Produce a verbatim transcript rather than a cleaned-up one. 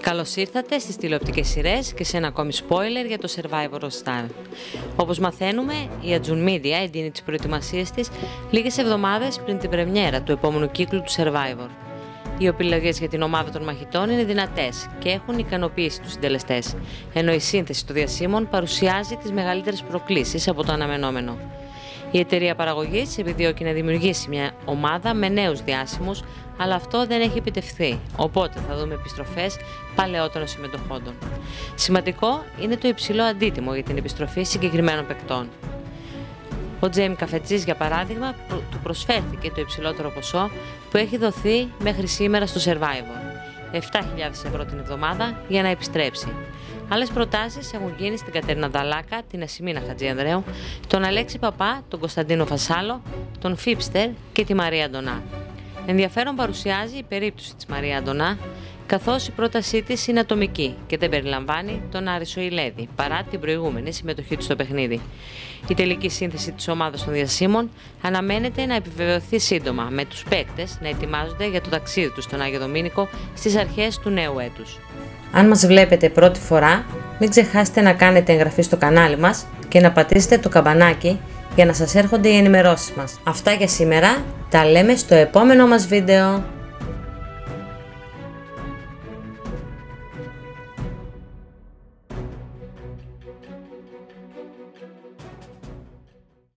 Καλώς ήρθατε στις τηλεοπτικές σειρές και σε ένα ακόμη spoiler για το Survivor All Star. Όπως μαθαίνουμε, η Ατζουν Media εντείνει τις προετοιμασίες της λίγες εβδομάδες πριν την πρεμιέρα του επόμενου κύκλου του Survivor. Οι επιλογές για την ομάδα των μαχητών είναι δυνατές και έχουν ικανοποιήσει τους συντελεστές, ενώ η σύνθεση των διασύμων παρουσιάζει τις μεγαλύτερες προκλήσεις από το αναμενόμενο. Η εταιρεία παραγωγής επιδιώκει να δημιουργήσει μια ομάδα με νέους διάσημους, αλλά αυτό δεν έχει επιτευχθεί, οπότε θα δούμε επιστροφές παλαιότερων συμμετοχόντων. Σημαντικό είναι το υψηλό αντίτιμο για την επιστροφή συγκεκριμένων παικτών. Ο Τζέιμι Καφετζής, για παράδειγμα, του προσφέρθηκε το υψηλότερο ποσό που έχει δοθεί μέχρι σήμερα στο Survivor, επτά χιλιάδες ευρώ την εβδομάδα, για να επιστρέψει. Άλλες προτάσεις έχουν γίνει στην Κατερίνα Δαλάκα, την Ασημίνα Χατζιανδρέου, τον Αλέξη Παπά, τον Κωνσταντίνο Φασάλο, τον Φίπστερ και τη Μαρία Αντωνά. Ενδιαφέρον παρουσιάζει η περίπτωση της Μαρία Αντωνά, καθώς η πρότασή της είναι ατομική και δεν περιλαμβάνει τον Άρη Σοηλέδη, παρά την προηγούμενη συμμετοχή του στο παιχνίδι. Η τελική σύνθεση της ομάδας των διασύμων αναμένεται να επιβεβαιωθεί σύντομα, με τους παίκτες να ετοιμάζονται για το ταξίδι τους στον Άγιο Δομήνικο στις αρχές του νέου έτους. Αν μας βλέπετε πρώτη φορά, μην ξεχάσετε να κάνετε εγγραφή στο κανάλι μας και να πατήσετε το καμπανάκι για να σας έρχονται οι ενημερώσεις μας. Αυτά για σήμερα, τα λέμε στο επόμενο μας βίντεο.